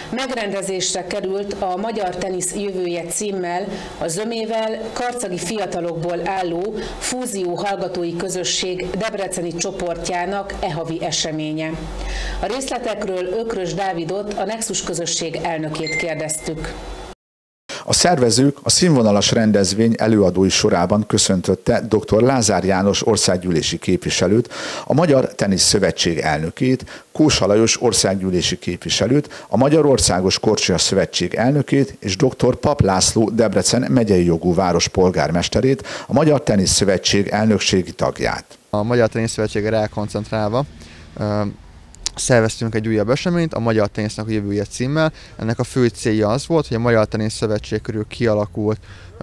Megrendezésre került a Magyar Tenisz jövője címmel a zömével karcagi fiatalokból álló Fúzió hallgatói közösség debreceni csoportjának havi eseménye. A részletekről Ökrös Dávidot, a Nexus közösség elnökét kérdeztük. A szervezők a színvonalas rendezvény előadói sorában köszöntötte dr. Lázár János országgyűlési képviselőt, a Magyar Tenisz Szövetség elnökét, Kósa Lajos országgyűlési képviselőt, a Magyar Országos Korcsolya Szövetség elnökét és dr. Pap László Debrecen megyei jogú város polgármesterét, a Magyar Tenisz Szövetség elnökségi tagját. A Magyar Tenisz Szövetségre rákoncentrálva szerveztünk egy újabb eseményt, a Magyar Tenisznek a jövője címmel. Ennek a fő célja az volt, hogy a Magyar Tenisz Szövetség körül kialakult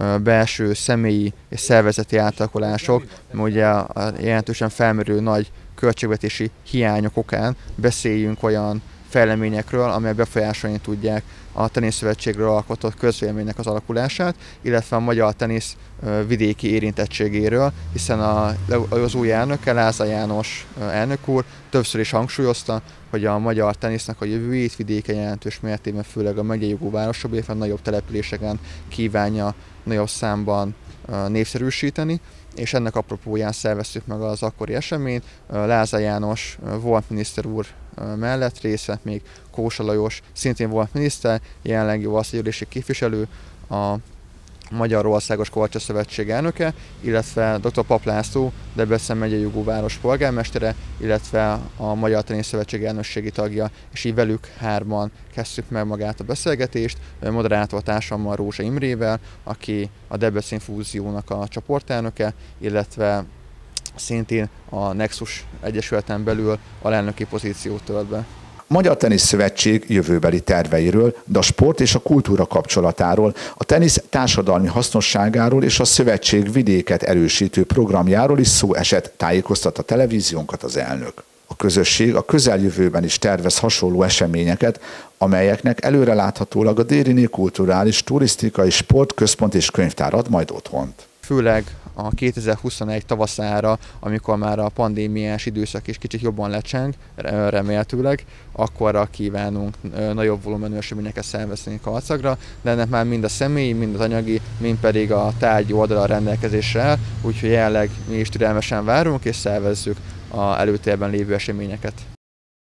belső személyi és szervezeti átalakulások, ugye a jelentősen felmerülő nagy költségvetési hiányok okán beszéljünk olyan fejleményekről, amelyek befolyásolni tudják a teniszszövetségről alkotott közvéleménynek az alakulását, illetve a magyar tenisz vidéki érintettségéről, hiszen az új elnöke, Lázár János elnök úr többször is hangsúlyozta, hogy a magyar tenisznek a jövőjét vidéken jelentős mértékben, főleg a megyei jogú városokban, illetve nagyobb településeken kívánja nagyobb számban népszerűsíteni, és ennek apropóján szerveztük meg az akkori eseményt. Lázár János volt miniszter úr mellett részt vett még Kósa Lajos, szintén volt miniszter, jelenleg jó országgyűlési képviselő, a Magyar Országos Korcsolya Szövetség elnöke, illetve dr. Pap László, Debrecen megyei jogú város polgármestere, illetve a Magyar Tenisz Szövetség elnökségi tagja, és így velük hárman kezdtük meg magát a beszélgetést, moderátortársammal, Rózsa Imrével, aki a Debrecen Fúziónak a csoportelnöke, illetve szintén a Nexus Egyesületen belül alelnöki pozíciót tölt be. A Magyar Tenisz Szövetség jövőbeli terveiről, de a sport és a kultúra kapcsolatáról, a tenisz társadalmi hasznosságáról és a szövetség vidéket erősítő programjáról is szó esett, tájékoztatta televíziónkat az elnök. A közösség a közeljövőben is tervez hasonló eseményeket, amelyeknek előreláthatólag a Dériné Kulturális, Turisztikai, Sportközpont és Könyvtár ad majd otthont. Főleg a 2021 tavaszára, amikor már a pandémiás időszak is kicsit jobban lecseng, remélhetőleg, akkorra kívánunk nagyobb volumenű eseményeket szervezni Karcagra, de ennek már mind a személyi, mind az anyagi, mind pedig a tárgyi oldala rendelkezésre áll, úgyhogy jelenleg mi is türelmesen várunk és szervezzük az előtérben lévő eseményeket.